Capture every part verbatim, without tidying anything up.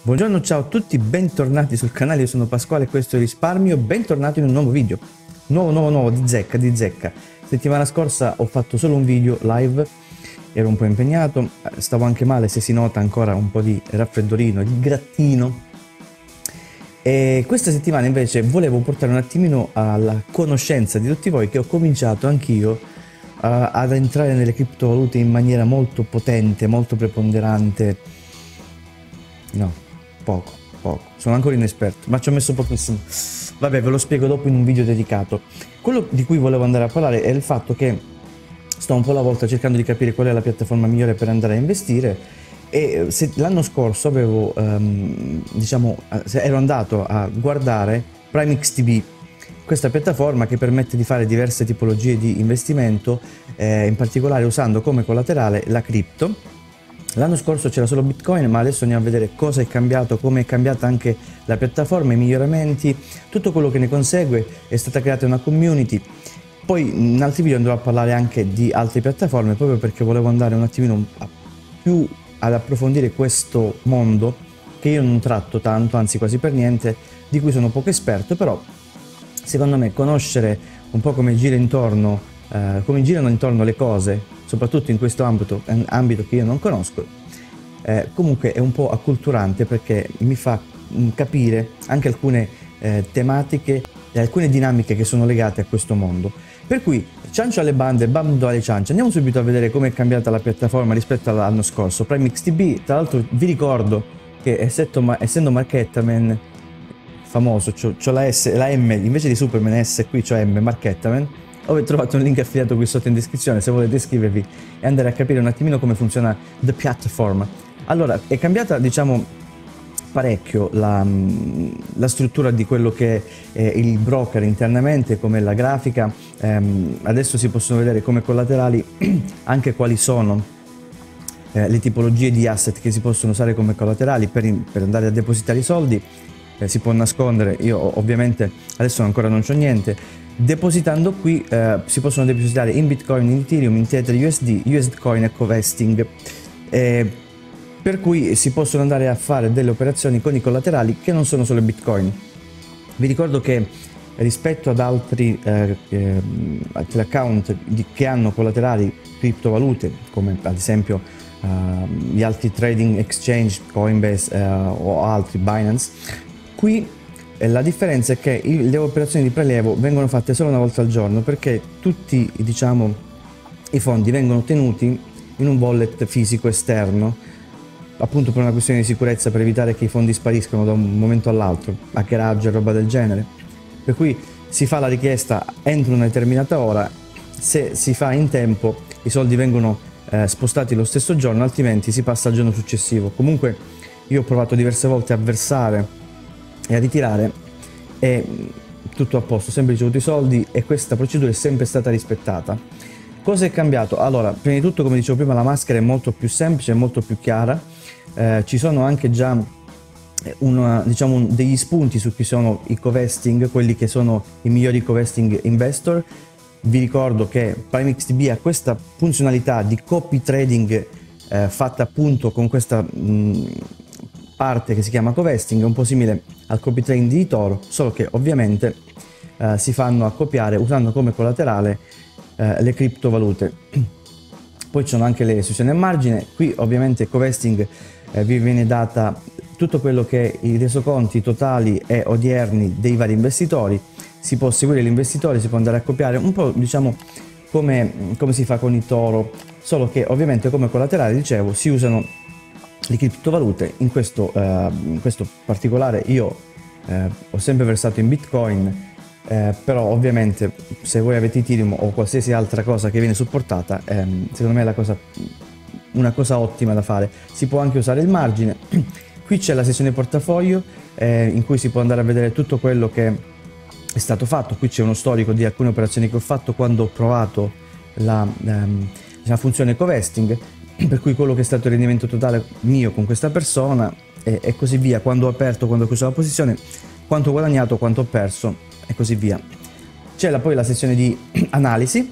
Buongiorno, ciao a tutti, bentornati sul canale, io sono Pasquale e questo è Risparmio, bentornati in un nuovo video. Nuovo, nuovo, nuovo, di zecca, di zecca. Settimana scorsa ho fatto solo un video live, ero un po' impegnato, stavo anche male, se si nota ancora un po' di raffreddorino, di grattino. E questa settimana invece volevo portare un attimino alla conoscenza di tutti voi che ho cominciato anch'io uh, ad entrare nelle criptovalute in maniera molto potente, molto preponderante. No. Poco, poco, sono ancora inesperto, ma ci ho messo pochissimo. Vabbè, ve lo spiego dopo in un video dedicato. Quello di cui volevo andare a parlare è il fatto che sto un po' alla volta cercando di capire qual è la piattaforma migliore per andare a investire e l'anno scorso avevo, um, diciamo, ero andato a guardare PrimeXTB, questa piattaforma che permette di fare diverse tipologie di investimento, eh, in particolare usando come collaterale la cripto. L'anno scorso c'era solo Bitcoin, ma adesso andiamo a vedere cosa è cambiato, come è cambiata anche la piattaforma, i miglioramenti, tutto quello che ne consegue. È stata creata una community. Poi in altri video andrò a parlare anche di altre piattaforme, proprio perché volevo andare un attimino a più ad approfondire questo mondo che io non tratto tanto, anzi quasi per niente, di cui sono poco esperto, però secondo me conoscere un po' come gira intorno, eh, come girano intorno le cose, soprattutto in questo ambito, un ambito che io non conosco, eh, comunque è un po' acculturante perché mi fa mh, capire anche alcune eh, tematiche e alcune dinamiche che sono legate a questo mondo. Per cui ciancio alle bande, bando alle ciance. Andiamo subito a vedere come è cambiata la piattaforma rispetto all'anno scorso. PrimeXTB, tra l'altro vi ricordo che essendo Markettaman famoso, c'ho la S, la M, invece di Superman S qui c'ho M, Markettaman. Ho trovato un link affiliato qui sotto in descrizione se volete iscrivervi e andare a capire un attimino come funziona the platform. Allora, è cambiata, diciamo, parecchio la, la struttura di quello che è il broker internamente, come la grafica. Ehm, adesso si possono vedere come collaterali anche quali sono eh, le tipologie di asset che si possono usare come collaterali per, in, per andare a depositare i soldi. Eh, si può nascondere, io ovviamente adesso ancora non c'ho niente. Depositando qui eh, si possono depositare in Bitcoin, in Ethereum, in Tether U S D, U S D Coin e Covesting, eh, per cui si possono andare a fare delle operazioni con i collaterali che non sono solo Bitcoin. Vi ricordo che rispetto ad altri, eh, eh, altri account di, che hanno collaterali criptovalute, come ad esempio uh, gli altri trading exchange, Coinbase uh, o altri, Binance, qui la differenza è che le operazioni di prelievo vengono fatte solo una volta al giorno, perché tutti, diciamo, i fondi vengono tenuti in un wallet fisico esterno, appunto per una questione di sicurezza, per evitare che i fondi spariscano da un momento all'altro, hackeraggio e roba del genere. Per cui si fa la richiesta entro una determinata ora, se si fa in tempo i soldi vengono eh, spostati lo stesso giorno, altrimenti si passa al giorno successivo. Comunque io ho provato diverse volte a versare e a ritirare e tutto a posto, sempre ricevuto i soldi e questa procedura è sempre stata rispettata. Cosa è cambiato? Allora, prima di tutto, come dicevo prima, la maschera è molto più semplice, molto più chiara, eh, ci sono anche già una, diciamo, degli spunti su chi sono i covesting, quelli che sono i migliori covesting investor. Vi ricordo che PrimeXTB ha questa funzionalità di copy trading eh, fatta appunto con questa mh, parte che si chiama covesting, un po' simile al copy trading di Toro, solo che ovviamente eh, si fanno accoppiare usando come collaterale eh, le criptovalute. Poi ci sono anche le istruzioni a margine. Qui ovviamente covesting eh, vi viene data tutto quello che è i resoconti totali e odierni dei vari investitori, si può seguire l'investitore, si può andare a copiare un po', diciamo, come, come si fa con i Toro, solo che ovviamente come collaterale, dicevo, si usano le criptovalute. In questo, uh, in questo particolare io uh, ho sempre versato in Bitcoin, uh, però ovviamente se voi avete Ethereum o qualsiasi altra cosa che viene supportata, um, secondo me è la cosa, una cosa ottima da fare. Si può anche usare il margine. Qui c'è la sezione portafoglio eh, in cui si può andare a vedere tutto quello che è stato fatto. Qui c'è uno storico di alcune operazioni che ho fatto quando ho provato la, um, la funzione covesting, per cui quello che è stato il rendimento totale mio con questa persona e, e così via, quando ho aperto, quando ho chiuso la posizione, quanto ho guadagnato, quanto ho perso e così via. C'è poi la sezione di analisi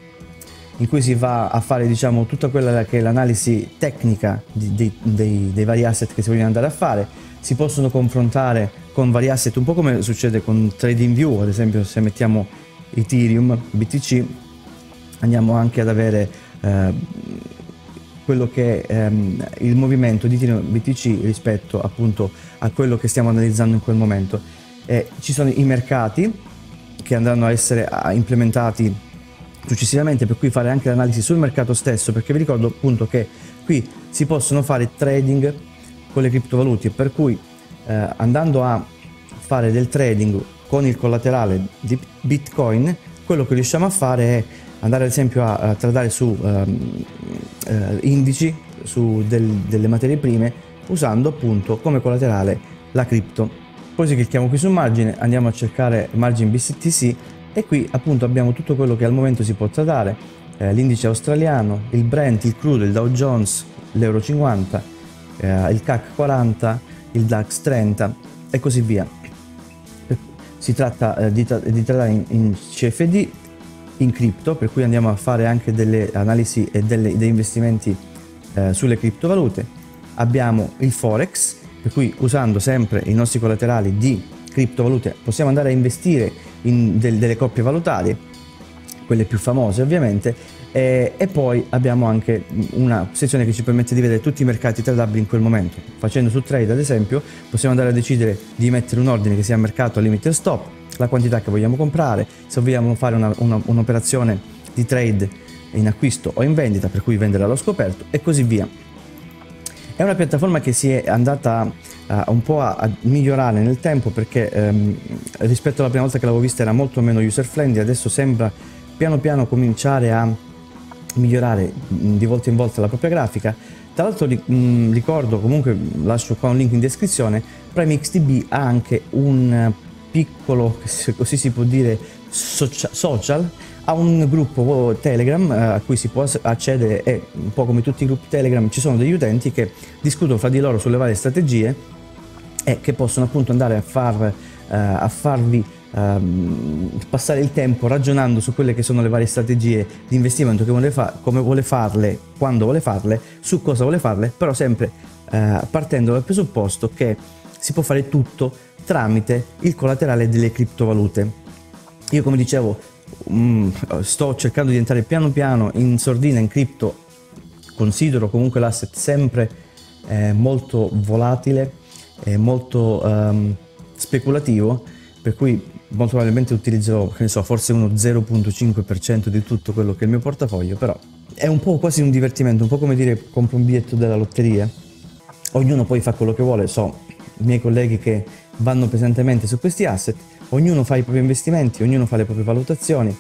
in cui si va a fare, diciamo, tutta quella che è l'analisi tecnica di, dei, dei, dei vari asset che si vogliono andare a fare. si possono confrontare con vari asset, un po' come succede con TradingView, ad esempio se mettiamo Ethereum, B T C, andiamo anche ad avere eh, quello che è ehm, il movimento di Ethereum B T C rispetto appunto a quello che stiamo analizzando in quel momento. Eh, ci sono i mercati che andranno a essere implementati successivamente, per cui fare anche l'analisi sul mercato stesso, perché vi ricordo appunto che qui si possono fare trading con le criptovalute, per cui eh, andando a fare del trading con il collaterale di Bitcoin, quello che riusciamo a fare è andare ad esempio a, a tradare su um, eh, indici su del, delle materie prime usando appunto come collaterale la cripto. Poi se clicchiamo qui sul margine andiamo a cercare margin B T C e qui appunto abbiamo tutto quello che al momento si può tradare, eh, l'indice australiano, il Brent, il crudo, il Dow Jones, l'Euro cinquanta, eh, il C A C quaranta, il DAX trenta e così via. Si tratta eh, di, di tradare in, in C F D, in cripto, per cui andiamo a fare anche delle analisi e delle, degli investimenti eh, sulle criptovalute. Abbiamo il Forex, per cui usando sempre i nostri collaterali di criptovalute possiamo andare a investire in del, delle coppie valutarie, quelle più famose ovviamente, e, e poi abbiamo anche una sezione che ci permette di vedere tutti i mercati tradabili in quel momento. Facendo su trade ad esempio possiamo andare a decidere di mettere un ordine che sia mercato a limit e stop, la quantità che vogliamo comprare, se vogliamo fare una, una, un'operazione di trade in acquisto o in vendita, per cui vendere allo scoperto e così via. È una piattaforma che si è andata uh, un po' a, a migliorare nel tempo, perché um, rispetto alla prima volta che l'avevo vista era molto meno user friendly, adesso sembra piano piano cominciare a migliorare di volta in volta la propria grafica. Tra l'altro ricordo, comunque lascio qua un link in descrizione, PrimeXTB ha anche un piccolo, se così si può dire, social, ha un gruppo Telegram eh, a cui si può accedere e un po' come tutti i gruppi Telegram ci sono degli utenti che discutono fra di loro sulle varie strategie e che possono appunto andare a, far, eh, a farvi eh, passare il tempo ragionando su quelle che sono le varie strategie di investimento, che vuole fa come vuole farle, quando vuole farle, su cosa vuole farle, però sempre eh, partendo dal presupposto che si può fare tutto tramite il collaterale delle criptovalute. Io, come dicevo, um, sto cercando di entrare piano piano in sordina in cripto, considero comunque l'asset sempre eh, molto volatile e molto um, speculativo, per cui molto probabilmente utilizzerò, che ne so, forse uno zero virgola cinque per cento di tutto quello che è il mio portafoglio, però è un po' quasi un divertimento, un po' come dire compro un biglietto della lotteria, ognuno poi fa quello che vuole. So i miei colleghi che vanno pesantemente su questi asset, ognuno fa i propri investimenti, ognuno fa le proprie valutazioni.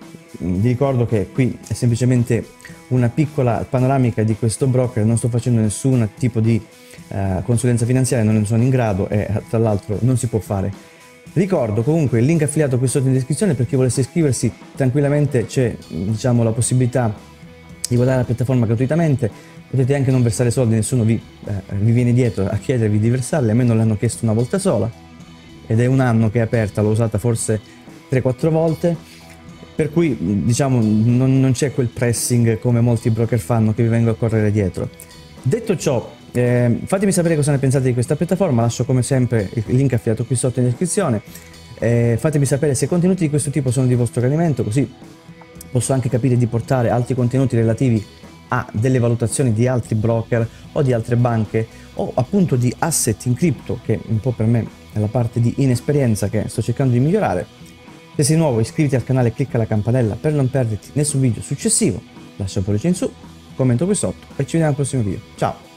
Vi ricordo che qui è semplicemente una piccola panoramica di questo broker, non sto facendo nessun tipo di uh, consulenza finanziaria, non ne sono in grado e tra l'altro non si può fare. Ricordo comunque il link affiliato qui sotto in descrizione per chi volesse iscriversi tranquillamente, c'è diciamo la possibilità di guardare la piattaforma gratuitamente. Potete anche non versare soldi, nessuno vi, eh, vi viene dietro a chiedervi di versarli, a me non l'hanno chiesto una volta sola ed è un anno che è aperta, l'ho usata forse tre quattro volte, per cui diciamo non, non c'è quel pressing come molti broker fanno che vi vengo a correre dietro. Detto ciò, eh, fatemi sapere cosa ne pensate di questa piattaforma, lascio come sempre il link affiliato qui sotto in descrizione, eh, fatemi sapere se contenuti di questo tipo sono di vostro gradimento, così posso anche capire di portare altri contenuti relativi a delle valutazioni di altri broker o di altre banche o appunto di asset in cripto, che un po' per me è la parte di inesperienza che sto cercando di migliorare. Se sei nuovo iscriviti al canale e clicca la campanella per non perderti nessun video successivo, lascia un pollice in su, commento qui sotto e ci vediamo al prossimo video. Ciao!